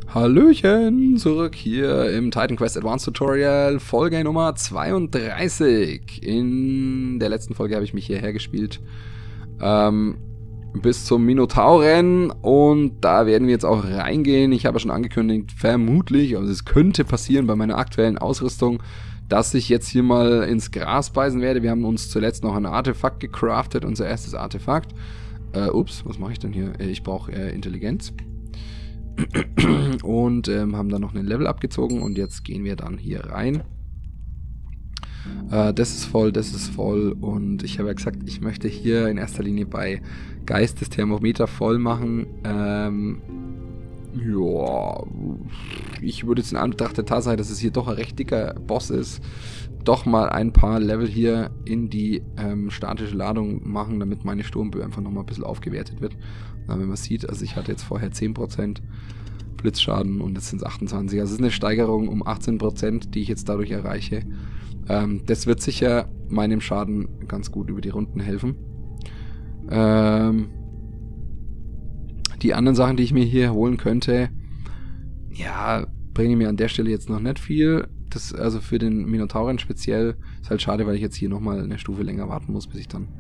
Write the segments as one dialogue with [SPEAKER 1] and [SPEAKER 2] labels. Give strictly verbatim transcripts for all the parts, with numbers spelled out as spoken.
[SPEAKER 1] Hallöchen, zurück hier im Titan Quest Advanced Tutorial, Folge Nummer zweiunddreißig. In der letzten Folge habe ich mich hierher gespielt, ähm, bis zum Minotauren, und da werden wir jetzt auch reingehen. Ich habe ja schon angekündigt, vermutlich, also es könnte passieren bei meiner aktuellen Ausrüstung, dass ich jetzt hier mal ins Gras beißen werde. Wir haben uns zuletzt noch ein Artefakt gecraftet, unser erstes Artefakt. Äh, ups, was mache ich denn hier? Ich brauche äh, Intelligenz. Und ähm, haben dann noch einen Level abgezogen und jetzt gehen wir dann hier rein. Äh, das ist voll, das ist voll, und ich habe ja gesagt, ich möchte hier in erster Linie bei Geist das Thermometer voll machen. Ähm, ja, ich würde jetzt in Anbetracht der Tatsache, dass es hier doch ein recht dicker Boss ist, doch mal ein paar Level hier in die ähm, statische Ladung machen, damit meine Sturmböe einfach nochmal ein bisschen aufgewertet wird. Na, wenn man sieht, also ich hatte jetzt vorher zehn Prozent Blitzschaden und jetzt sind es achtundzwanzig. Also es ist eine Steigerung um achtzehn Prozent, die ich jetzt dadurch erreiche. Ähm, das wird sicher meinem Schaden ganz gut über die Runden helfen. Ähm, die anderen Sachen, die ich mir hier holen könnte, ja, bringen mir an der Stelle jetzt noch nicht viel. Das, also für den Minotauren speziell, ist halt schade, weil ich jetzt hier nochmal eine Stufe länger warten muss, bis ich dann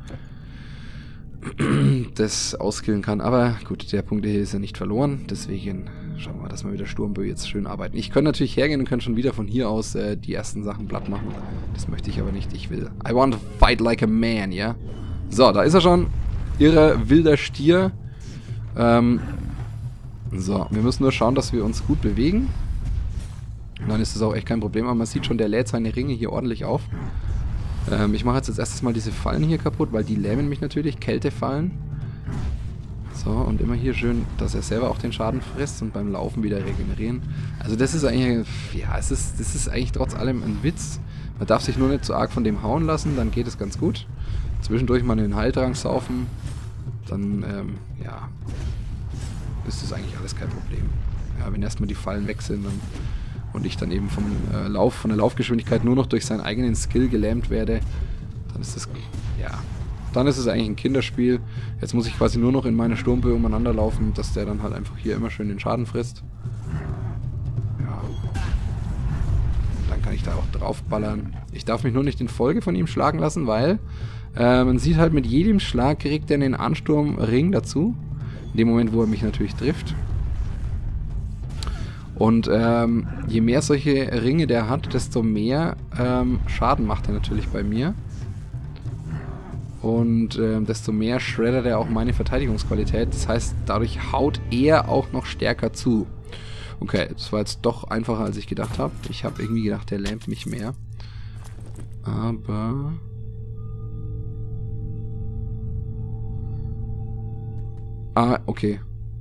[SPEAKER 1] das auskillen kann. Aber gut, der Punkt hier ist ja nicht verloren, deswegen schauen wir mal, dass wir mit der Sturmböe jetzt schön arbeiten. Ich könnte natürlich hergehen und könnte schon wieder von hier aus äh, die ersten Sachen platt machen. Das möchte ich aber nicht, ich will. I want to fight like a man, ja? So, da ist er schon. Irrer, wilder Stier. Ähm, so, wir müssen nur schauen, dass wir uns gut bewegen. Und dann ist das auch echt kein Problem, aber man sieht schon, der lädt seine Ringe hier ordentlich auf. Ähm, ich mache jetzt als erstes mal diese Fallen hier kaputt, weil die lähmen mich natürlich, Kältefallen. So, und immer hier schön, dass er selber auch den Schaden frisst und beim Laufen wieder regenerieren. Also das ist eigentlich, ja, es ist, das ist eigentlich trotz allem ein Witz. Man darf sich nur nicht so arg von dem hauen lassen, dann geht es ganz gut. Zwischendurch mal einen Heiltrank saufen, dann, ähm, ja, ist das eigentlich alles kein Problem. Ja, wenn erstmal die Fallen weg sind, dann und ich dann eben vom äh, Lauf, von der Laufgeschwindigkeit nur noch durch seinen eigenen Skill gelähmt werde, dann ist das, ja, dann ist es eigentlich ein Kinderspiel. Jetzt muss ich quasi nur noch in meine Sturmböe umeinander laufen, dass der dann halt einfach hier immer schön den Schaden frisst. Ja. Und dann kann ich da auch draufballern. Ich darf mich nur nicht in Folge von ihm schlagen lassen, weil äh, man sieht halt, mit jedem Schlag kriegt er einen Ansturmring dazu. In dem Moment, wo er mich natürlich trifft. Und ähm, je mehr solche Ringe der hat, desto mehr ähm, Schaden macht er natürlich bei mir. Und ähm, desto mehr shreddert er auch meine Verteidigungsqualität. Das heißt, dadurch haut er auch noch stärker zu. Okay, das war jetzt doch einfacher, als ich gedacht habe. Ich habe irgendwie gedacht, der lähmt mich mehr. Aber... Ah, okay.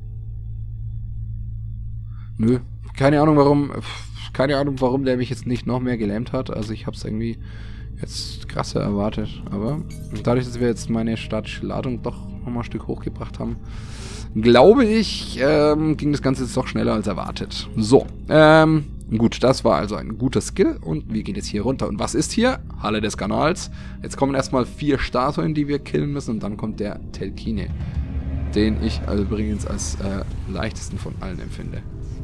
[SPEAKER 1] Nö. Keine Ahnung, warum, keine Ahnung, warum der mich jetzt nicht noch mehr gelähmt hat. Also ich habe es irgendwie jetzt krasser erwartet. Aber dadurch, dass wir jetzt meine statische Ladung doch nochmal ein Stück hochgebracht haben, glaube ich, ähm, ging das Ganze jetzt doch schneller als erwartet. So, ähm, gut, das war also ein guter Skill. Und wir gehen jetzt hier runter. Und was ist hier? Halle des Kanals. Jetzt kommen erstmal vier Statuen, die wir killen müssen. Und dann kommt der Telkine, den ich also übrigens als äh, leichtesten von allen empfinde.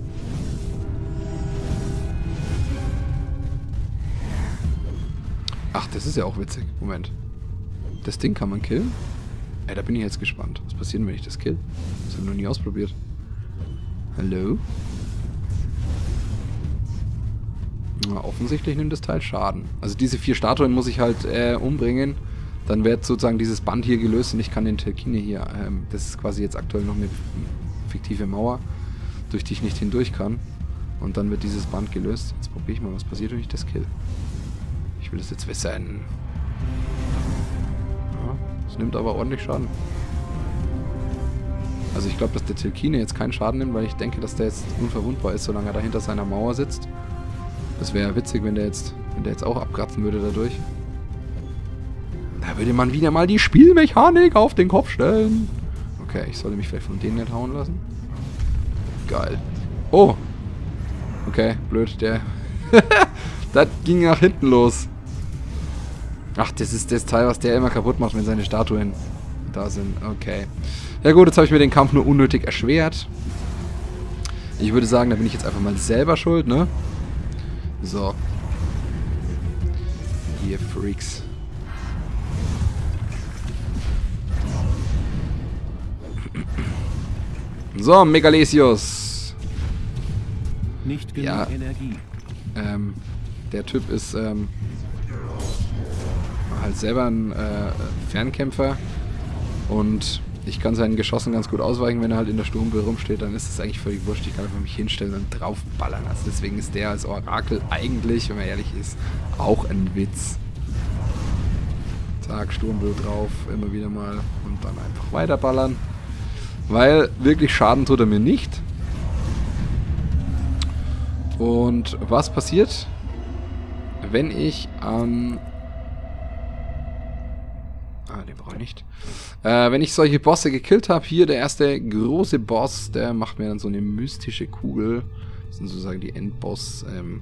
[SPEAKER 1] Ach, das ist ja auch witzig. Moment. Das Ding kann man killen? Ey, da bin ich jetzt gespannt. Was passiert, wenn ich das kill? Das habe ich noch nie ausprobiert. Hallo? Na, offensichtlich nimmt das Teil Schaden. Also diese vier Statuen muss ich halt äh, umbringen. Dann wird sozusagen dieses Band hier gelöst und ich kann den Telkine hier... Ähm, das ist quasi jetzt aktuell noch eine fiktive Mauer, durch die ich nicht hindurch kann. Und dann wird dieses Band gelöst. Jetzt probiere ich mal, was passiert, wenn ich das kill. Ich will das jetzt wissen. Ja, es nimmt aber ordentlich Schaden. Also ich glaube, dass der Telkine jetzt keinen Schaden nimmt, weil ich denke, dass der jetzt unverwundbar ist, solange er da hinter seiner Mauer sitzt. Das wäre ja witzig, wenn der jetzt, wenn der jetzt auch abkratzen würde dadurch. Da würde man wieder mal die Spielmechanik auf den Kopf stellen. Okay, ich sollte mich vielleicht von denen nicht hauen lassen. Geil. Oh. Okay, blöd, der... Das ging nach hinten los. Ach, das ist das Teil, was der immer kaputt macht, wenn seine Statuen da sind. Okay. Ja gut, jetzt habe ich mir den Kampf nur unnötig erschwert. Ich würde sagen, da bin ich jetzt einfach mal selber schuld, ne? So. Hier, Freaks. So, Megalesios.
[SPEAKER 2] Nicht genug
[SPEAKER 1] Ja.
[SPEAKER 2] Energie.
[SPEAKER 1] Ähm, der Typ ist, ähm, halt selber ein äh, Fernkämpfer. Und ich kann seinen Geschossen ganz gut ausweichen, wenn er halt in der Sturmböe rumsteht, dann ist es eigentlich völlig wurscht. Ich kann einfach mich hinstellen und draufballern. Also deswegen ist der als Orakel eigentlich, wenn man ehrlich ist, auch ein Witz. Zack, Sturmböe drauf, immer wieder mal und dann einfach weiterballern. Weil wirklich Schaden tut er mir nicht. Und was passiert, wenn ich an... Ah, den brauche ich nicht. Äh, wenn ich solche Bosse gekillt habe, hier der erste große Boss, der macht mir dann so eine mystische Kugel. Das sind sozusagen die Endboss. Ähm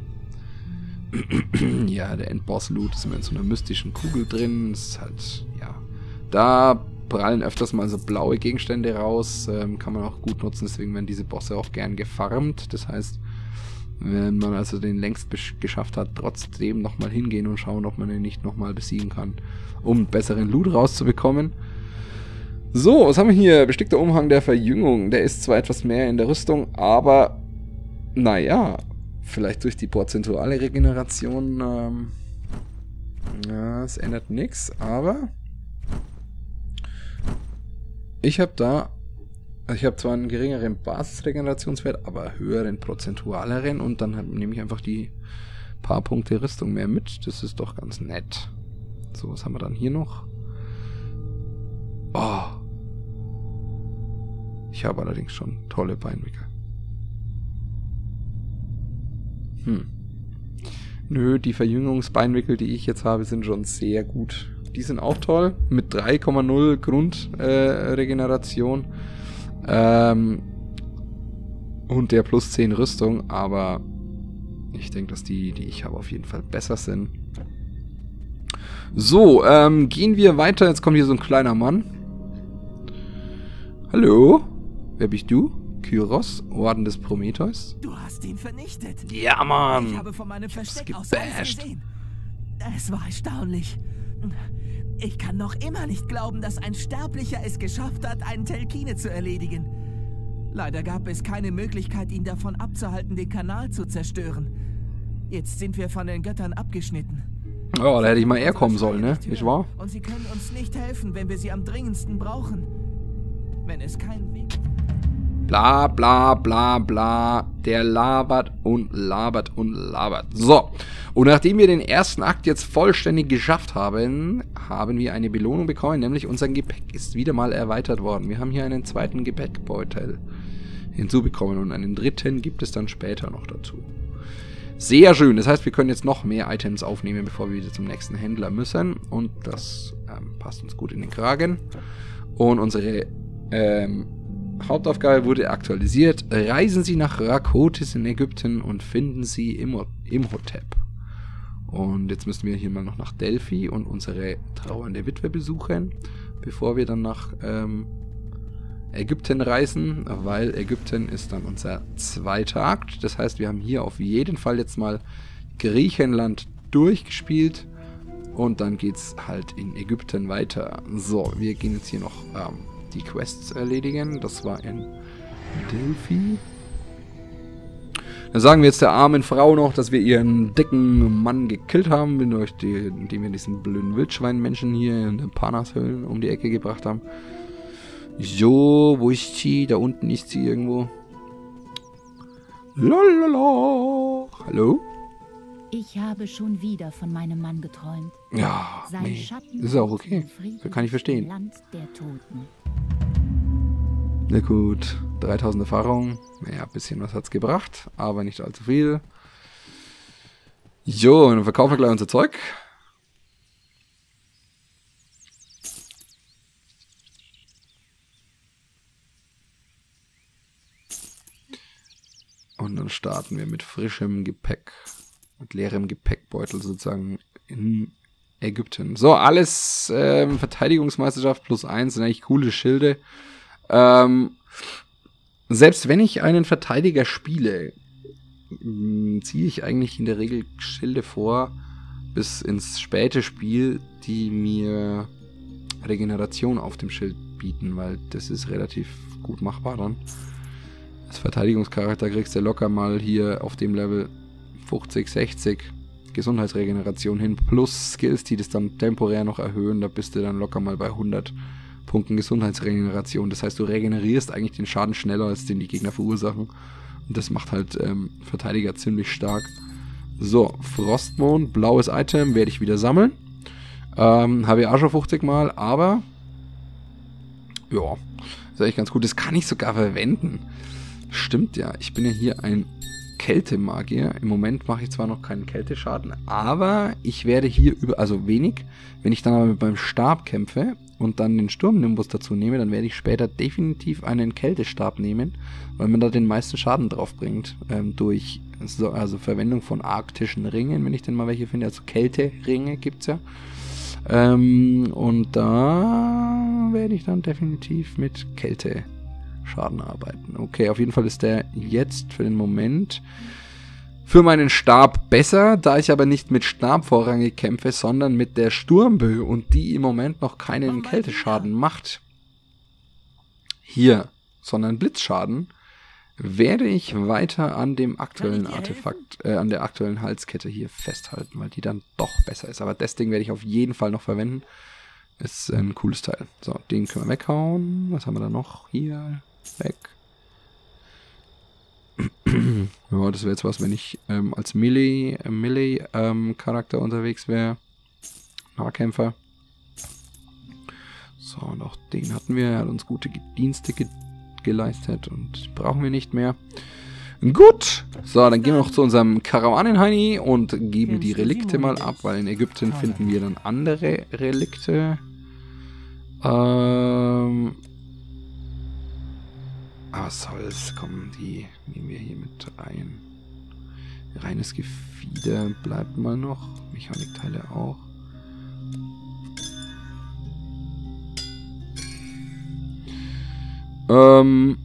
[SPEAKER 1] ja, der Endboss-Loot ist immer in so einer mystischen Kugel drin. Das ist halt, ja. Da prallen öfters mal so blaue Gegenstände raus. Ähm, kann man auch gut nutzen, deswegen werden diese Bosse auch gern gefarmt. Das heißt, wenn man also den längst geschafft hat, trotzdem nochmal hingehen und schauen, ob man ihn nicht nochmal besiegen kann, um besseren Loot rauszubekommen. So, was haben wir hier? Bestickter Umhang der Verjüngung. Der ist zwar etwas mehr in der Rüstung, aber naja, vielleicht durch die prozentuale Regeneration, ähm, ja, es ändert nichts, aber ich habe da Also ich habe zwar einen geringeren Basisregenerationswert, aber höheren prozentualeren und dann hab, nehme ich einfach die paar Punkte Rüstung mehr mit. Das ist doch ganz nett. So, was haben wir dann hier noch? Oh. Ich habe allerdings schon tolle Beinwickel. Hm. Nö, die Verjüngungsbeinwickel, die ich jetzt habe, sind schon sehr gut. Die sind auch toll. Mit drei Komma null Grundregeneration. Äh, Ähm, und der plus zehn Rüstung, aber ich denke, dass die, die ich habe, auf jeden Fall besser sind. So, ähm, gehen wir weiter. Jetzt kommt hier so ein kleiner Mann. Hallo? Wer bist du? Kyros, Orden des Prometheus?
[SPEAKER 3] Du hast ihn vernichtet.
[SPEAKER 1] Ja, Mann!
[SPEAKER 3] Ich habe von meinem Versteck aus
[SPEAKER 1] gebasht.
[SPEAKER 3] alles gesehen. Es war erstaunlich. Ich kann noch immer nicht glauben, dass ein Sterblicher es geschafft hat, einen Telkine zu erledigen. Leider gab es keine Möglichkeit, ihn davon abzuhalten, den Kanal zu zerstören. Jetzt sind wir von den Göttern abgeschnitten.
[SPEAKER 1] Oh, da hätte ich mal eher kommen sollen, ne? Nicht wahr?
[SPEAKER 3] Und sie können uns nicht helfen, wenn wir sie am dringendsten brauchen. Wenn es keinen Weg...
[SPEAKER 1] Bla bla bla bla. Der labert und labert und labert. So. Und nachdem wir den ersten Akt jetzt vollständig geschafft haben, haben wir eine Belohnung bekommen, nämlich unser Gepäck ist wieder mal erweitert worden. Wir haben hier einen zweiten Gepäckbeutel hinzubekommen und einen dritten gibt es dann später noch dazu. Sehr schön. Das heißt, wir können jetzt noch mehr Items aufnehmen, bevor wir wieder zum nächsten Händler müssen. Und das ähm, passt uns gut in den Kragen. Und unsere ähm, Hauptaufgabe wurde aktualisiert. Reisen Sie nach Rakotis in Ägypten und finden Sie Imhotep. Und jetzt müssen wir hier mal noch nach Delphi und unsere trauernde Witwe besuchen, bevor wir dann nach ähm, Ägypten reisen, weil Ägypten ist dann unser zweiter Akt. Das heißt, wir haben hier auf jeden Fall jetzt mal Griechenland durchgespielt und dann geht's halt in Ägypten weiter. So, wir gehen jetzt hier noch ähm, die Quests erledigen. Das war in Delphi. Dann sagen wir jetzt der armen Frau noch, dass wir ihren dicken Mann gekillt haben, indem wir diesen blöden Wildschweinmenschen hier in den Parnashöhlen um die Ecke gebracht haben. So, wo ist sie? Da unten ist sie irgendwo. Lalala. Hallo?
[SPEAKER 4] Ich habe schon wieder von meinem Mann geträumt.
[SPEAKER 1] Ja,
[SPEAKER 4] Sein
[SPEAKER 1] nee.
[SPEAKER 4] Schatten
[SPEAKER 1] Das ist auch
[SPEAKER 4] liegt
[SPEAKER 1] okay.
[SPEAKER 4] im Frieden
[SPEAKER 1] Das kann ich verstehen.
[SPEAKER 4] im Land der Toten.
[SPEAKER 1] Na gut, dreitausend Erfahrung. Naja, ein bisschen was hat's gebracht, aber nicht allzu viel. Jo, dann verkaufen wir gleich unser Zeug. Und dann starten wir mit frischem Gepäck, mit leerem Gepäckbeutel sozusagen in Ägypten. So, alles ähm, Verteidigungsmeisterschaft plus eins, sind eigentlich coole Schilde. Ähm, selbst wenn ich einen Verteidiger spiele, ziehe ich eigentlich in der Regel Schilde vor bis ins späte Spiel, die mir Regeneration auf dem Schild bieten, weil das ist relativ gut machbar dann. Als Verteidigungscharakter kriegst du locker mal hier auf dem Level fünfzig, sechzig Gesundheitsregeneration hin, plus Skills, die das dann temporär noch erhöhen, da bist du dann locker mal bei hundert Punkten Gesundheitsregeneration. Das heißt, du regenerierst eigentlich den Schaden schneller, als den die Gegner verursachen. Und das macht halt ähm, Verteidiger ziemlich stark. So, Frostmond, blaues Item, werde ich wieder sammeln. Ähm, habe ich auch schon fünfzig Mal, aber ja, ist eigentlich ganz gut. Das kann ich sogar verwenden. Stimmt ja, ich bin ja hier ein Kältemagier. Im Moment mache ich zwar noch keinen Kälteschaden, aber ich werde hier über, also wenig, wenn ich dann aber mit meinem Stab kämpfe und dann den Sturmnimbus dazu nehme, dann werde ich später definitiv einen Kältestab nehmen, weil man da den meisten Schaden drauf bringt, ähm, durch so, also Verwendung von arktischen Ringen, wenn ich denn mal welche finde, also Kälteringe gibt es ja. Ähm, und da werde ich dann definitiv mit Kälteschaden arbeiten. Okay, auf jeden Fall ist der jetzt für den Moment für meinen Stab besser, da ich aber nicht mit Stab vorrangig kämpfe, sondern mit der Sturmböe und die im Moment noch keinen Kälteschaden macht. Hier, sondern Blitzschaden, werde ich weiter an dem aktuellen Artefakt, äh, an der aktuellen Halskette hier festhalten, weil die dann doch besser ist. Aber das Ding werde ich auf jeden Fall noch verwenden. Ist ein cooles Teil. So, den können wir weghauen. Was haben wir da noch? Hier, weg. Ja, das wäre jetzt was, wenn ich ähm, als Melee, äh, Melee ähm, Charakter unterwegs wäre. Nahkämpfer. So, und auch den hatten wir. Er hat uns gute Dienste ge geleistet und brauchen wir nicht mehr. Gut. So, dann gehen wir noch zu unserem Karawanenheini und geben die Relikte mal ab, weil in Ägypten finden wir dann andere Relikte. Ähm... Aber was soll's, komm, die nehmen wir hier mit rein. Reines Gefieder bleibt mal noch. Mechanikteile auch. Ähm.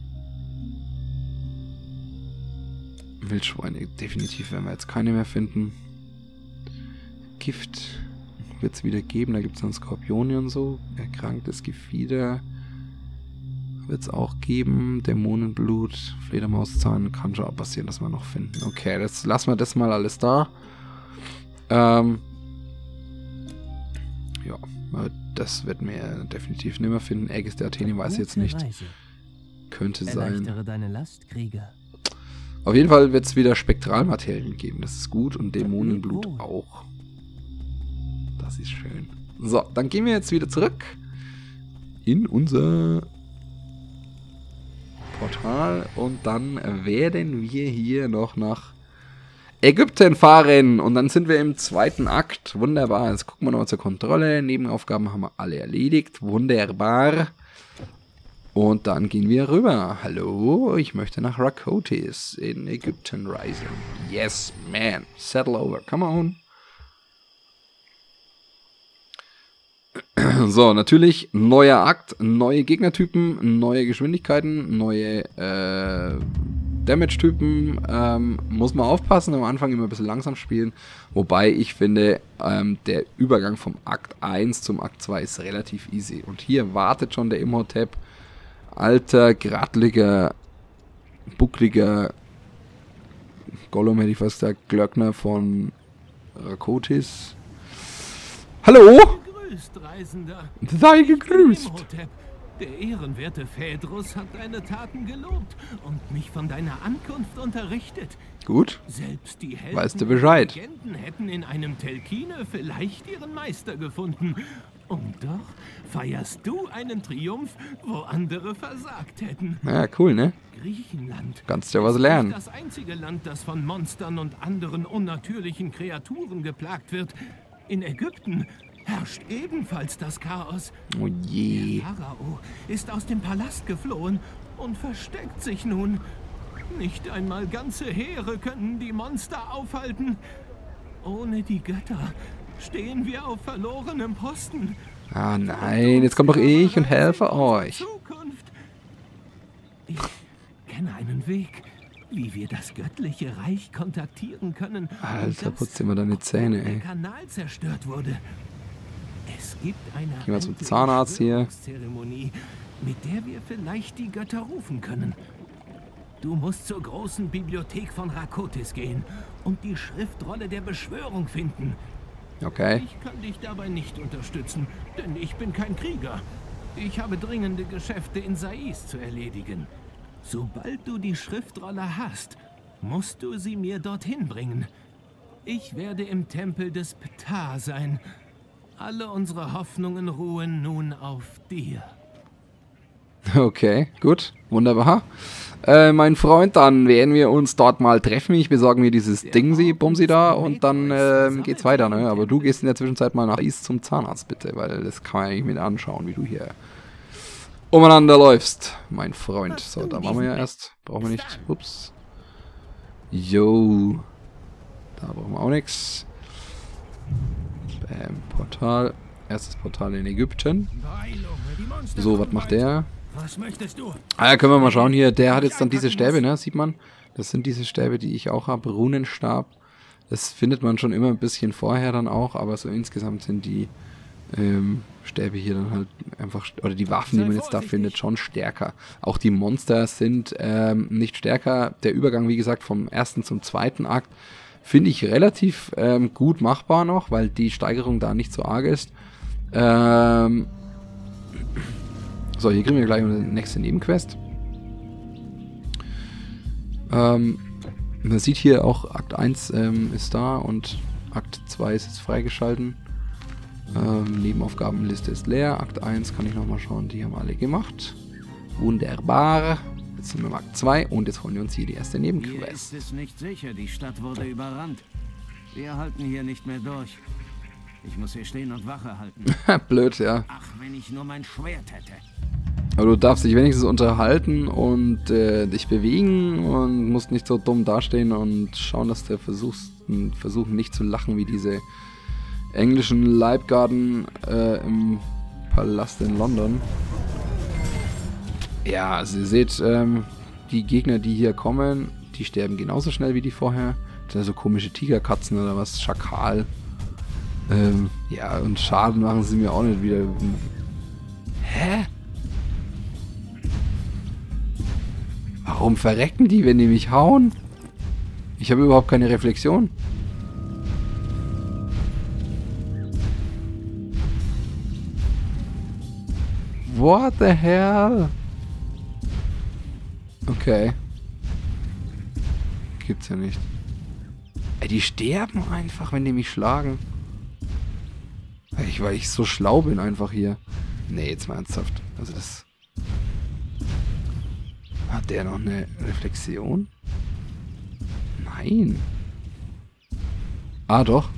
[SPEAKER 1] Wildschweine, definitiv werden wir jetzt keine mehr finden. Gift wird es wieder geben, da gibt es dann Skorpione und so. Erkranktes Gefieder wird es auch geben. Dämonenblut, Fledermauszahn, kann schon auch passieren, dass wir noch finden. Okay, das lassen wir das mal alles da. Ähm, ja, das wird mir definitiv nicht mehr finden. Aegis der Athene weiß ich jetzt nicht. Könnte sein.
[SPEAKER 3] Deine Last, Krieger.
[SPEAKER 1] Auf jeden Fall wird es wieder Spektralmaterien geben. Das ist gut. Und Dämonenblut auch. Das ist schön. So, dann gehen wir jetzt wieder zurück in unser Portal. Und dann werden wir hier noch nach Ägypten fahren. Und dann sind wir im zweiten Akt. Wunderbar. Jetzt gucken wir nochmal zur Kontrolle. Nebenaufgaben haben wir alle erledigt. Wunderbar. Und dann gehen wir rüber. Hallo, ich möchte nach Rakotis in Ägypten reisen. Yes, man. Settle over. Come on. So, natürlich neuer Akt, neue Gegnertypen, neue Geschwindigkeiten, neue äh, Damage-Typen. Ähm, muss man aufpassen, am Anfang immer ein bisschen langsam spielen. Wobei ich finde, ähm, der Übergang vom Akt eins zum Akt zwei ist relativ easy. Und hier wartet schon der Imhotep. Alter, gradliger, buckliger Gollum, hätte ich fast gesagt, Glöckner von Rakotis. Hallo?
[SPEAKER 3] Gegrüßt, Reisender.
[SPEAKER 1] Sei gegrüßt.
[SPEAKER 3] Imhotep, der ehrenwerte Phaedrus hat deine Taten gelobt und mich von deiner Ankunft unterrichtet.
[SPEAKER 1] Gut.
[SPEAKER 3] Selbst die Helden
[SPEAKER 1] weißt du Bescheid.
[SPEAKER 3] und Legenden hätten in einem Telkine vielleicht ihren Meister gefunden. Und doch feierst du einen Triumph, wo andere versagt hätten.
[SPEAKER 1] Ja, cool, ne?
[SPEAKER 3] Griechenland.
[SPEAKER 1] Kannst ja was lernen.
[SPEAKER 3] Ist das einzige Land, das von Monstern und anderen unnatürlichen Kreaturen geplagt wird. In Ägypten herrscht ebenfalls das Chaos.
[SPEAKER 1] Oh je.
[SPEAKER 3] Der Pharao ist aus dem Palast geflohen und versteckt sich nun. Nicht einmal ganze Heere können die Monster aufhalten. Ohne die Götter stehen wir auf verlorenem Posten.
[SPEAKER 1] Ah nein, jetzt kommt doch ich und helfe euch.
[SPEAKER 3] Zukunft. Ich kenne einen Weg, wie wir das göttliche Reich kontaktieren können.
[SPEAKER 1] Alter, putzt immer deine Zähne, ey.
[SPEAKER 3] Der Kanal zerstört wurde. Es gibt eine
[SPEAKER 1] Gehen wir zum Zahnarzt hier.
[SPEAKER 3] Zeremonie, mit der wir vielleicht die Götter rufen können. Du musst zur großen Bibliothek von Rakotis gehen und die Schriftrolle der Beschwörung finden.
[SPEAKER 1] Okay.
[SPEAKER 3] Ich kann dich dabei nicht unterstützen, denn ich bin kein Krieger. Ich habe dringende Geschäfte in Sais zu erledigen. Sobald du die Schriftrolle hast, musst du sie mir dorthin bringen. Ich werde im Tempel des Ptah sein. Alle unsere Hoffnungen ruhen nun auf dir.
[SPEAKER 1] Okay, gut. Wunderbar. Äh, mein Freund, dann werden wir uns dort mal treffen. Ich besorge mir dieses Dingsi, Bumsi da und dann äh, geht's weiter, ne? Aber du gehst in der Zwischenzeit mal nach Ist zum Zahnarzt, bitte, weil das kann man eigentlich mit anschauen, wie du hier umeinander läufst, mein Freund. So, da waren wir ja erst. Brauchen wir nicht. Ups. Yo. Da brauchen wir auch nichts. Bam, Portal. Erstes Portal in Ägypten. So, was macht der?
[SPEAKER 3] Was möchtest du?
[SPEAKER 1] Ah ja, können wir mal schauen hier. Der hat jetzt dann diese Stäbe, ne? Sieht man? Das sind diese Stäbe, die ich auch habe. Runenstab. Das findet man schon immer ein bisschen vorher dann auch, aber so insgesamt sind die ähm, Stäbe hier dann halt einfach, oder die Waffen, die man jetzt da findet, schon stärker. Auch die Monster sind ähm, nicht stärker. Der Übergang, wie gesagt, vom ersten zum zweiten Akt finde ich relativ ähm, gut machbar noch, weil die Steigerung da nicht so arg ist. Ähm... So, hier kriegen wir gleich eine nächste Nebenquest. Ähm, man sieht hier auch, Akt eins ähm, ist da und Akt zwei ist jetzt freigeschalten. Ähm, Nebenaufgabenliste ist leer. Akt eins kann ich nochmal schauen, die haben alle gemacht. Wunderbar. Jetzt sind wir im Akt zwei und jetzt holen wir uns hier die erste Nebenquest.
[SPEAKER 5] Hier ist es nicht sicher, die Stadt wurde überrannt. Wir halten hier nicht mehr durch. Ich muss hier stehen und Wache halten.
[SPEAKER 1] Blöd, ja.
[SPEAKER 5] Ach, wenn ich nur mein Schwert hätte.
[SPEAKER 1] Aber du darfst dich wenigstens unterhalten und äh, dich bewegen und musst nicht so dumm dastehen und schauen, dass du versuchst, versuchen nicht zu lachen wie diese englischen Leibgarden äh, im Palast in London. Ja, also ihr seht, ähm, die Gegner, die hier kommen, die sterben genauso schnell wie die vorher. Das sind so komische Tigerkatzen oder was, Schakal. Ähm, ja, und Schaden machen sie mir auch nicht wieder. Hä? Warum verrecken die, wenn die mich hauen? Ich habe überhaupt keine Reflexion. What the hell? Okay. Gibt's ja nicht. Ey, die sterben einfach, wenn die mich schlagen. Ich, weil ich so schlau bin einfach hier. Nee, jetzt mal ernsthaft. Also das... Hat der noch eine Reflexion? Nein. Ah, doch.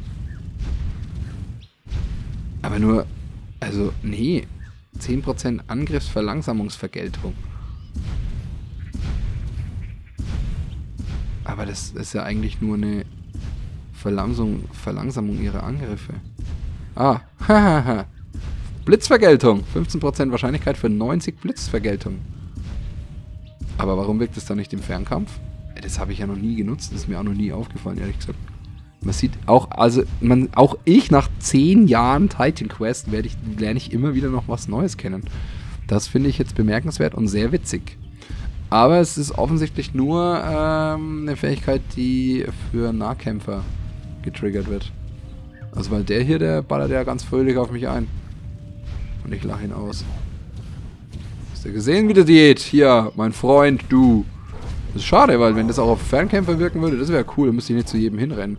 [SPEAKER 1] Aber nur... Also, nee. zehn Prozent Angriffsverlangsamungsvergeltung. Aber das ist ja eigentlich nur eine Verlangsamung, Verlangsamung ihrer Angriffe. Ah, hahaha. Blitzvergeltung. fünfzehn Prozent Wahrscheinlichkeit für neunzig Blitzvergeltung. Aber warum wirkt es dann nicht im Fernkampf? Das habe ich ja noch nie genutzt. Das ist mir auch noch nie aufgefallen, ehrlich gesagt. Man sieht auch, also, man, auch ich nach zehn Jahren Titan Quest werde ich, lerne ich immer wieder noch was Neues kennen. Das finde ich jetzt bemerkenswert und sehr witzig. Aber es ist offensichtlich nur ähm, eine Fähigkeit, die für Nahkämpfer getriggert wird. Also weil der hier, der ballert ja ganz fröhlich auf mich ein. Und ich lache ihn aus. Hast du gesehen, wie das geht? Hier, mein Freund, du. Das ist schade, weil wenn das auch auf Fernkämpfer wirken würde, das wäre cool. Da müsste ich nicht zu jedem hinrennen.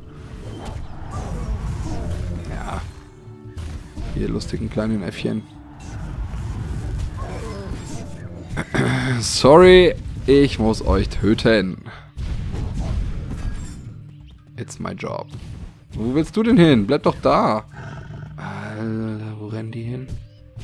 [SPEAKER 1] Ja. Hier, lustigen kleinen Äffchen. Sorry, ich muss euch töten. It's my job. Wo willst du denn hin? Bleib doch da. Alter, wo rennen die hin?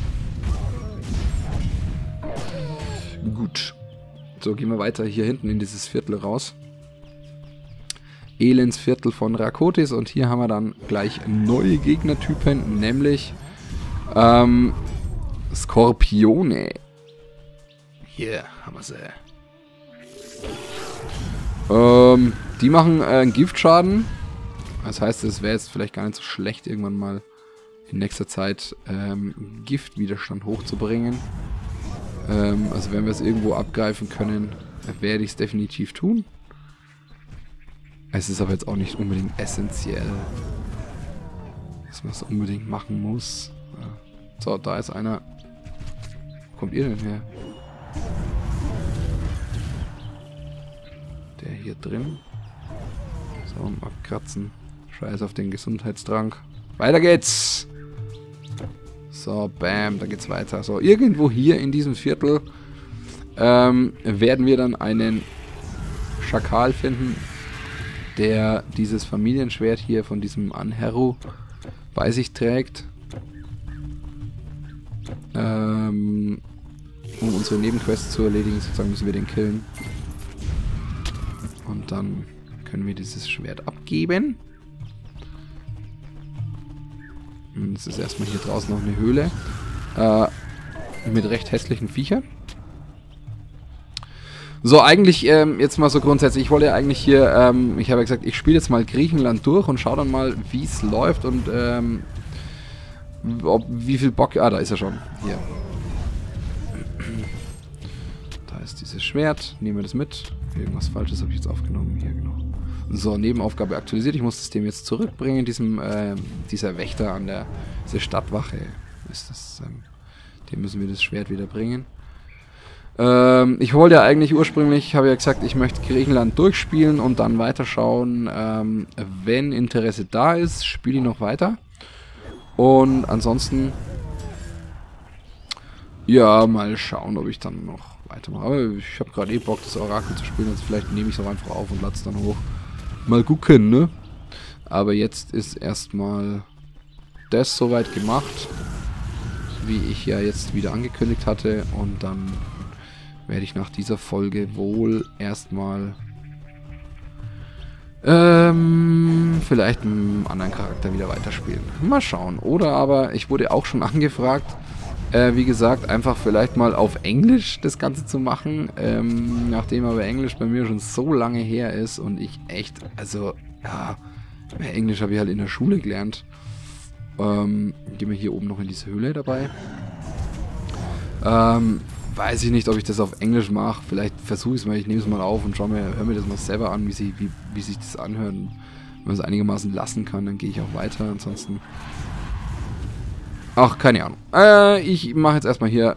[SPEAKER 1] Gut. So, gehen wir weiter hier hinten in dieses Viertel raus. Elendsviertel von Rakotis. Und hier haben wir dann gleich neue Gegnertypen, nämlich ähm, Skorpione. Hier haben wir sie. Ähm, die machen äh, Giftschaden. Das heißt, es wäre jetzt vielleicht gar nicht so schlecht, irgendwann mal in nächster Zeit ähm, Giftwiderstand hochzubringen. Ähm, also wenn wir es irgendwo abgreifen können, werde ich es definitiv tun. Es ist aber jetzt auch nicht unbedingt essentiell, dass man es unbedingt machen muss. Ja. So, da ist einer. Wo kommt ihr denn her? Der hier drin. So, abkratzen. Scheiß auf den Gesundheitstrank. Weiter geht's! So, bam, da geht's weiter. So, irgendwo hier in diesem Viertel ähm, werden wir dann einen Schakal finden, der dieses Familienschwert hier von diesem Anheru bei sich trägt. Ähm, um unsere Nebenquests zu erledigen, sozusagen müssen wir den killen. Und dann können wir dieses Schwert abgeben. Und es ist erstmal hier draußen noch eine Höhle. Äh, mit recht hässlichen Viechern. So, eigentlich ähm, jetzt mal so grundsätzlich, ich wollte ja eigentlich hier, ähm, ich habe ja gesagt, ich spiele jetzt mal Griechenland durch und schaue dann mal, wie es läuft und ähm, ob, wie viel Bock, ah, da ist er schon, hier. Da ist dieses Schwert, nehmen wir das mit. Irgendwas Falsches habe ich jetzt aufgenommen, hier genau. So, Nebenaufgabe aktualisiert, ich muss das dem jetzt zurückbringen, diesem, äh, dieser Wächter an der, diese Stadtwache ist das, ähm, dem müssen wir das Schwert wieder bringen. Ich wollte ja eigentlich ursprünglich, habe ja gesagt, ich möchte Griechenland durchspielen und dann weiterschauen. Ähm, wenn Interesse da ist, spiele ich noch weiter. Und ansonsten, ja, mal schauen, ob ich dann noch weitermache. Aber ich habe gerade eh Bock, das Orakel zu spielen, also vielleicht nehme ich es auch einfach auf und lade es dann hoch. Mal gucken, ne? Aber jetzt ist erstmal das soweit gemacht, wie ich ja jetzt wieder angekündigt hatte. Und dann werde ich nach dieser Folge wohl erstmal ähm, vielleicht mit einem anderen Charakter wieder weiterspielen. Mal schauen. Oder aber, ich wurde auch schon angefragt, äh, wie gesagt, einfach vielleicht mal auf Englisch das Ganze zu machen. Ähm, nachdem aber Englisch bei mir schon so lange her ist und ich echt, also, ja, Englisch habe ich halt in der Schule gelernt. Ähm, gehen wir hier oben noch in diese Höhle dabei. Ähm, weiß ich nicht, ob ich das auf Englisch mache. Vielleicht versuche ich es mal, ich nehme es mal auf und schaue mir, höre mir das mal selber an, wie, sie, wie, wie sich das anhört. Und wenn man es einigermaßen lassen kann, dann gehe ich auch weiter. Ansonsten, ach, keine Ahnung. Äh, ich mache jetzt erstmal hier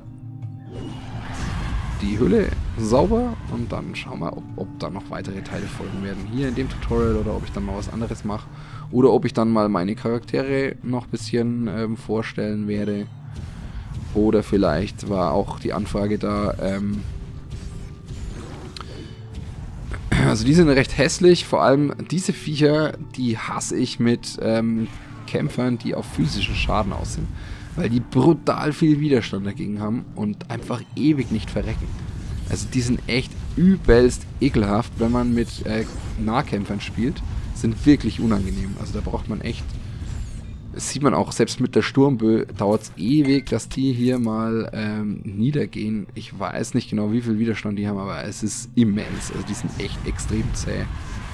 [SPEAKER 1] die Höhle sauber und dann schauen wir, ob, ob da noch weitere Teile folgen werden. Hier in dem Tutorial oder ob ich dann mal was anderes mache. Oder ob ich dann mal meine Charaktere noch ein bisschen ähm, vorstellen werde. Oder vielleicht war auch die Anfrage da, ähm also die sind recht hässlich, vor allem diese Viecher, die hasse ich mit ähm, Kämpfern, die auf physischen Schaden aus sind. Weil die brutal viel Widerstand dagegen haben und einfach ewig nicht verrecken. Also die sind echt übelst ekelhaft, wenn man mit äh, Nahkämpfern spielt. Sind wirklich unangenehm, also da braucht man echt... Das sieht man auch, selbst mit der Sturmbö dauert es ewig, dass die hier mal ähm, niedergehen. Ich weiß nicht genau, wie viel Widerstand die haben, aber es ist immens. Also die sind echt extrem zäh.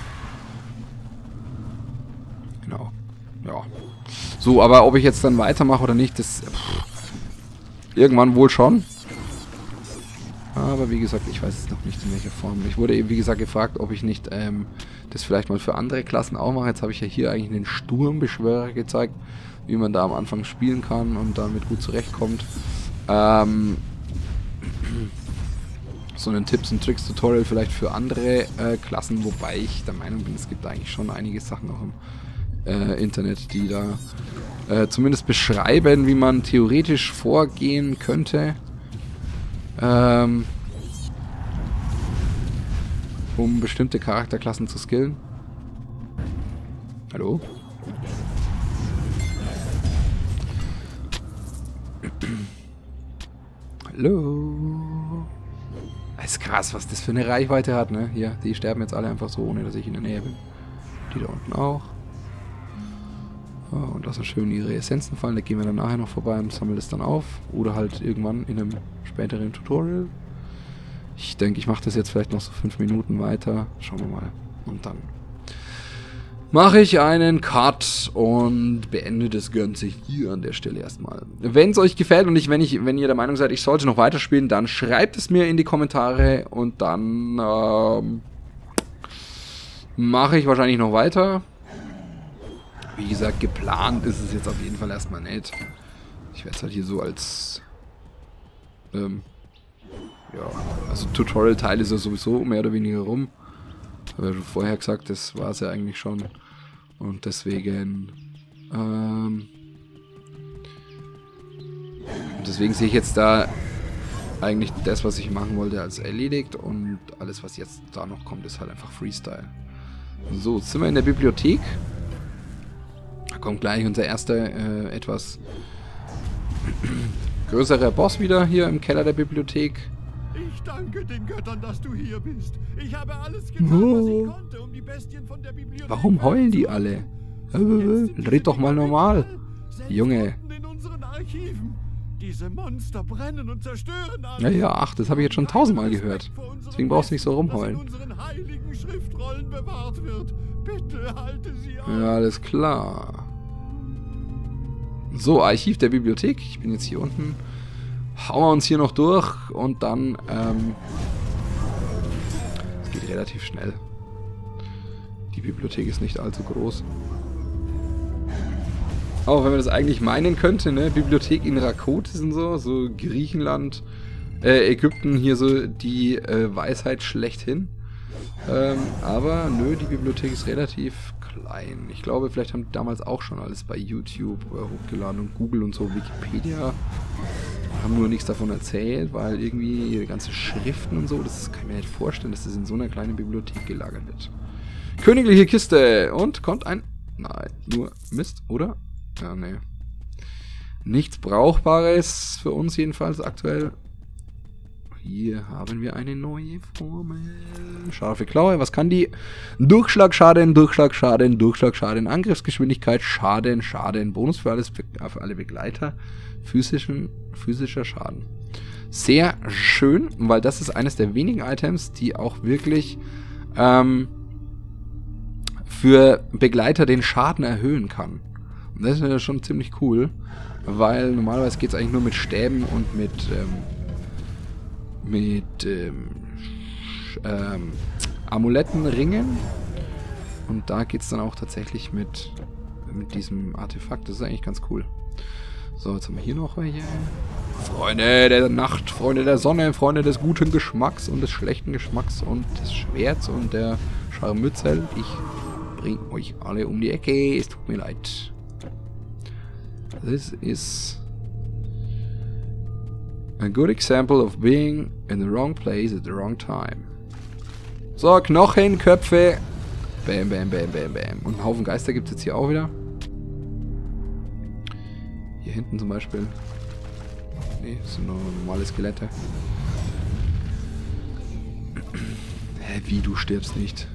[SPEAKER 1] Genau. Ja. So, aber ob ich jetzt dann weitermache oder nicht, das... Pff, irgendwann wohl schon. Aber wie gesagt, ich weiß es noch nicht in welcher Form. Ich wurde eben, wie gesagt, gefragt, ob ich nicht ähm, das vielleicht mal für andere Klassen auch mache. Jetzt habe ich ja hier eigentlich einen Sturmbeschwörer gezeigt, wie man da am Anfang spielen kann und damit gut zurechtkommt. Ähm, so ein Tipps und Tricks Tutorial vielleicht für andere äh, Klassen, wobei ich der Meinung bin, es gibt eigentlich schon einige Sachen auch im äh, Internet, die da äh, zumindest beschreiben, wie man theoretisch vorgehen könnte. Ähm, um bestimmte Charakterklassen zu skillen. Hallo? Hallo? Das ist krass, was das für eine Reichweite hat, ne? Hier, die sterben jetzt alle einfach so, ohne dass ich in der Nähe bin. Die da unten auch. Oh, und lassen schön ihre Essenzen fallen. Da gehen wir dann nachher noch vorbei und sammeln das dann auf. Oder halt irgendwann in einem späteren Tutorial. Ich denke, ich mache das jetzt vielleicht noch so fünf Minuten weiter. Schauen wir mal. Und dann mache ich einen Cut und beende das Ganze hier an der Stelle erstmal. Wenn es euch gefällt und ich, wenn, ich, wenn ihr der Meinung seid, ich sollte noch weiterspielen, dann schreibt es mir in die Kommentare und dann ähm, mache ich wahrscheinlich noch weiter. Wie gesagt, geplant ist es jetzt auf jeden Fall erstmal nicht. Ich werde es halt hier so als ähm, ja, also Tutorial-Teil ist ja sowieso mehr oder weniger rum. Habe ja schon vorher gesagt, das war es ja eigentlich schon. Und deswegen ähm, deswegen sehe ich jetzt da eigentlich das, was ich machen wollte, als erledigt. Und alles, was jetzt da noch kommt, ist halt einfach Freestyle. So, jetzt sind wir in der Bibliothek. Da kommt gleich unser erster äh, etwas größerer Boss wieder hier im Keller der Bibliothek.
[SPEAKER 6] Ich danke den Göttern, dass du hier bist. Ich habe alles getan, was ich konnte, um die Bestien von der Bibliothek.
[SPEAKER 1] Warum heulen die alle? Äh, red doch mal normal. Junge.
[SPEAKER 6] In unseren Archiven. Diese Monster brennen und zerstören alles.
[SPEAKER 1] Ja, ja, ach, das habe ich jetzt schon tausendmal gehört. Deswegen brauchst du nicht so rumheulen.
[SPEAKER 6] Was in unseren heiligen Schriftrollen bewahrt wird. Bitte halte sie auf.
[SPEAKER 1] Ja, alles klar. So, Archiv der Bibliothek. Ich bin jetzt hier unten. Hauen wir uns hier noch durch und dann, ähm, es geht relativ schnell. Die Bibliothek ist nicht allzu groß. Auch wenn man das eigentlich meinen könnte, ne? Bibliothek in Rakotis und so, so Griechenland, äh, Ägypten, hier so die äh, Weisheit schlechthin. Ähm, aber nö, die Bibliothek ist relativ klein. Ich glaube, vielleicht haben die damals auch schon alles bei YouTube äh, hochgeladen und Google und so, Wikipedia. Haben nur nichts davon erzählt, weil irgendwie ihre ganzen Schriften und so, das kann ich mir nicht vorstellen, dass das in so einer kleinen Bibliothek gelagert wird. Königliche Kiste. Und kommt ein... Nein, nur Mist, oder? Ja, nee. Nichts Brauchbares für uns jedenfalls aktuell. Hier haben wir eine neue Formel. Scharfe Klaue, was kann die? Durchschlagschaden, Durchschlagschaden, Durchschlagschaden, Angriffsgeschwindigkeit, Schaden, Schaden, Bonus für, alles, für alle Begleiter, physischen, physischer Schaden. Sehr schön, weil das ist eines der wenigen Items, die auch wirklich ähm, für Begleiter den Schaden erhöhen kann. Und das ist ja schon ziemlich cool, weil normalerweise geht es eigentlich nur mit Stäben und mit... Ähm, mit ähm, ähm, Amulettenringen. Und da geht es dann auch tatsächlich mit, mit diesem Artefakt. Das ist eigentlich ganz cool. So, jetzt haben wir hier noch welche. Freunde der Nacht, Freunde der Sonne, Freunde des guten Geschmacks und des schlechten Geschmacks und des Schwerts und der Scharmützel. Ich bringe euch alle um die Ecke. Es tut mir leid. This is... a good example of being in the wrong place at the wrong time. So, Knochen, Köpfe. Bam, bam, bam, bam, bam. Und einen Haufen Geister gibt es jetzt hier auch wieder. Hier hinten zum Beispiel. Ne, das sind nur normale Skelette. Hä, wie, du stirbst nicht?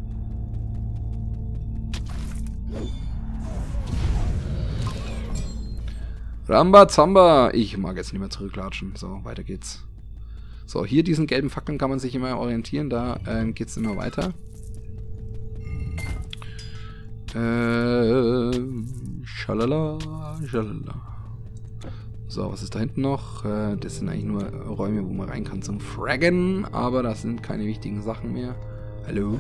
[SPEAKER 1] Rambazamba. Ich mag jetzt nicht mehr zurücklatschen. So, weiter geht's. So, hier diesen gelben Fackeln kann man sich immer orientieren. Da ähm, geht's immer weiter. Äh, schalala, schalala. So, was ist da hinten noch? Äh, das sind eigentlich nur Räume, wo man rein kann zum Fraggen. Aber das sind keine wichtigen Sachen mehr. Hallo?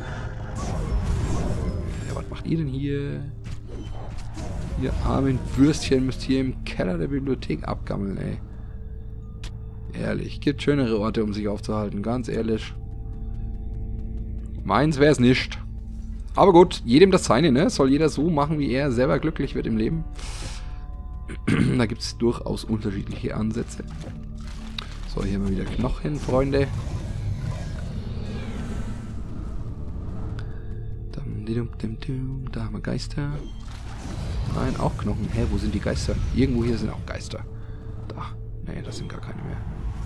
[SPEAKER 1] Ja, was macht ihr denn hier? Ihr armen Würstchen müsst hier im Keller der Bibliothek abgammeln, ey. Ehrlich, gibt schönere Orte, um sich aufzuhalten, ganz ehrlich. Meins wär's nicht. Aber gut, jedem das seine, ne? Soll jeder so machen, wie er selber glücklich wird im Leben. Da gibt es durchaus unterschiedliche Ansätze. So, hier haben wir wieder Knochen, Freunde. Da haben wir Geister. Nein, auch Knochen. Hä, wo sind die Geister? Irgendwo hier sind auch Geister. Da. Nee, das sind gar keine mehr.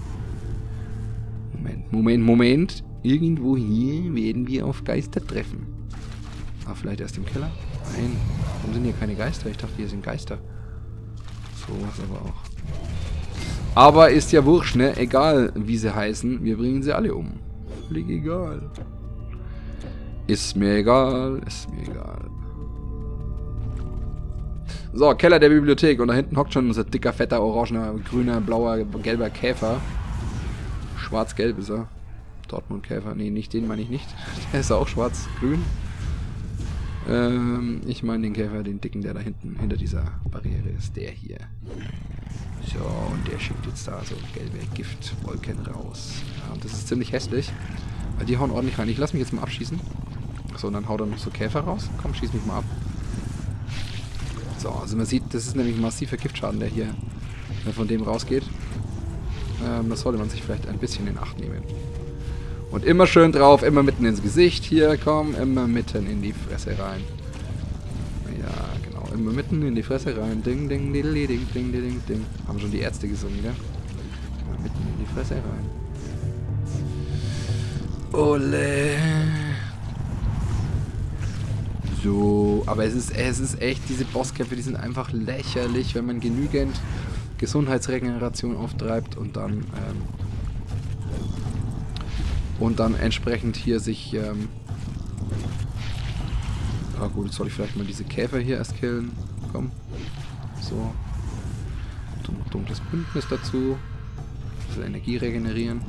[SPEAKER 1] Moment, Moment, Moment. Irgendwo hier werden wir auf Geister treffen. Ah, vielleicht erst im Keller? Nein. Warum sind hier keine Geister? Ich dachte, hier sind Geister. So was aber auch. Aber ist ja wurscht, ne? Egal, wie sie heißen, wir bringen sie alle um. Völlig egal. Ist mir egal, ist mir egal. So, Keller der Bibliothek. Und da hinten hockt schon unser dicker, fetter, orangener, grüner, blauer, gelber Käfer. Schwarz-gelb ist er. Dortmund-Käfer. Nee, nicht den meine ich nicht. Der ist auch schwarz-grün. Ähm, ich meine den Käfer, den dicken, der da hinten, hinter dieser Barriere ist. Der hier. So, und der schickt jetzt da so gelbe Giftwolken raus. Ja, und das ist ziemlich hässlich. Weil die hauen ordentlich rein. Ich lasse mich jetzt mal abschießen. So, und dann haut er noch so Käfer raus. Komm, schieß mich mal ab. So, also man sieht, das ist nämlich ein massiver Giftschaden, der hier von dem rausgeht. Ähm, das sollte man sich vielleicht ein bisschen in Acht nehmen. Und immer schön drauf, immer mitten ins Gesicht hier, komm, immer mitten in die Fresse rein. Ja, genau, immer mitten in die Fresse rein. Ding, ding, ding, ding, ding, ding, ding. Haben schon die Ärzte gesungen, gell? Immer mitten in die Fresse rein. Ole. So, aber es ist, es ist echt, diese Bosskämpfe, die sind einfach lächerlich, wenn man genügend Gesundheitsregeneration auftreibt und dann ähm, und dann entsprechend hier sich ähm, ah gut, jetzt soll ich vielleicht mal diese Käfer hier erst killen. Komm. So. Dunkles Bündnis dazu. Ein bisschen Energie regenerieren.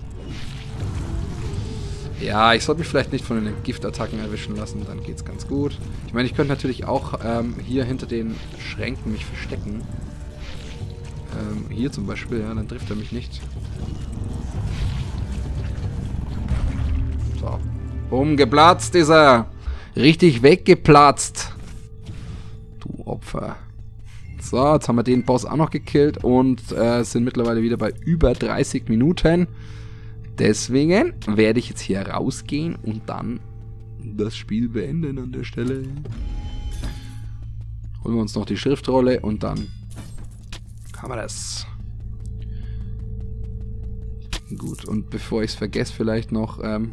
[SPEAKER 1] Ja, ich sollte mich vielleicht nicht von den Giftattacken erwischen lassen, dann geht's ganz gut. Ich meine, ich könnte natürlich auch ähm, hier hinter den Schränken mich verstecken. Ähm, hier zum Beispiel, ja, dann trifft er mich nicht. So. Umgeplatzt ist er. Richtig weggeplatzt. Du Opfer. So, jetzt haben wir den Boss auch noch gekillt und äh, sind mittlerweile wieder bei über dreißig Minuten. Deswegen werde ich jetzt hier rausgehen und dann das Spiel beenden an der Stelle. Holen wir uns noch die Schriftrolle und dann haben wir das. Gut, und bevor ich es vergesse, vielleicht noch, ähm,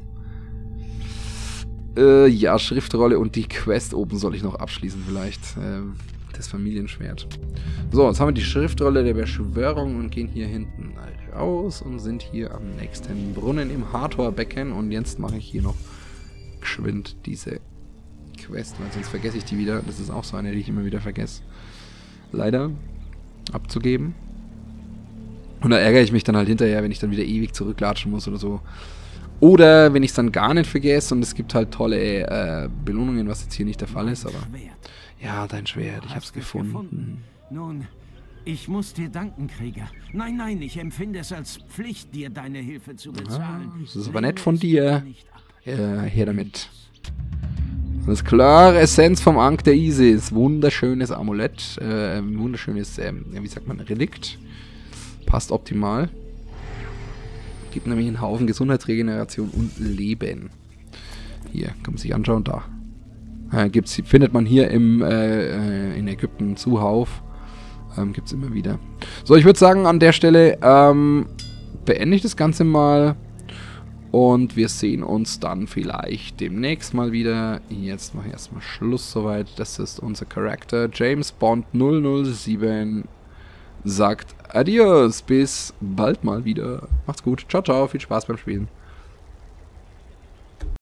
[SPEAKER 1] äh, ja, Schriftrolle und die Quest oben soll ich noch abschließen vielleicht. Ähm, das Familienschwert. So, jetzt haben wir die Schriftrolle der Beschwörung und gehen hier hinten raus und sind hier am nächsten Brunnen im Hathor-Becken. Und jetzt mache ich hier noch geschwind diese Quest, weil sonst vergesse ich die wieder. Das ist auch so eine, die ich immer wieder vergesse. Leider abzugeben. Und da ärgere ich mich dann halt hinterher, wenn ich dann wieder ewig zurücklatschen muss oder so. Oder wenn ich es dann gar nicht vergesse und es gibt halt tolle äh, Belohnungen, was jetzt hier nicht der Fall ist, aber... Ja, dein Schwert, ich hab's gefunden. gefunden.
[SPEAKER 5] Nun, ich muss dir danken, Krieger. Nein, nein, ich empfinde es als Pflicht, dir deine Hilfe zu bezahlen.
[SPEAKER 1] Ah, das ist aber nett von dir. Ja, her damit. Alles klar, Essenz vom Ankh der Isis. Wunderschönes Amulett. Äh, wunderschönes, ähm, wie sagt man, Relikt. Passt optimal. Gibt nämlich einen Haufen Gesundheitsregeneration und Leben. Hier, kann man sich anschauen, da. Äh, gibt's, findet man hier im, äh, in Ägypten zuhauf. Ähm, gibt es immer wieder. So, ich würde sagen, an der Stelle ähm, beende ich das Ganze mal. Und wir sehen uns dann vielleicht demnächst mal wieder. Jetzt mache ich erstmal Schluss soweit. Das ist unser Charakter. James Bond null null sieben sagt Adios. Bis bald mal wieder. Macht's gut. Ciao, ciao. Viel Spaß beim Spielen.